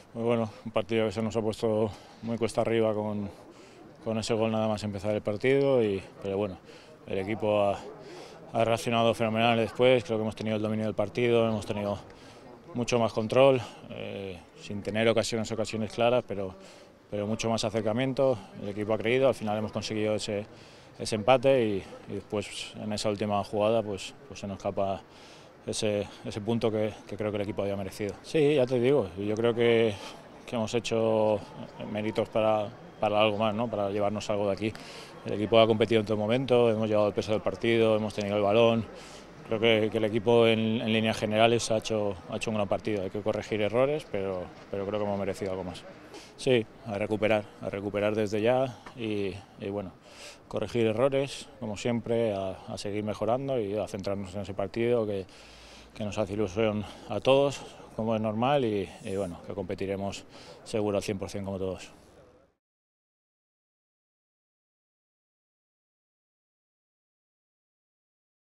Muy bueno, un partido que se nos ha puesto muy cuesta arriba con ese gol nada más empezar el partido, pero bueno, el equipo ha reaccionado fenomenal después. Creo que hemos tenido el dominio del partido, hemos tenido mucho más control, sin tener ocasiones claras, pero mucho más acercamiento. El equipo ha creído, al final hemos conseguido ese empate y después en esa última jugada pues se nos escapa ese punto que creo que el equipo había merecido. Sí, ya te digo, yo creo que hemos hecho méritos para algo más, ¿no? Para llevarnos algo de aquí. El equipo ha competido en todo momento, hemos llevado el peso del partido, hemos tenido el balón. Creo que el equipo en líneas generales ha hecho un gran partido. Hay que corregir errores, pero creo que hemos merecido algo más. Sí, a recuperar desde ya y bueno, corregir errores, como siempre, a seguir mejorando y a centrarnos en ese partido que nos hace ilusión a todos, como es normal, y bueno, que competiremos seguro al 100% como todos.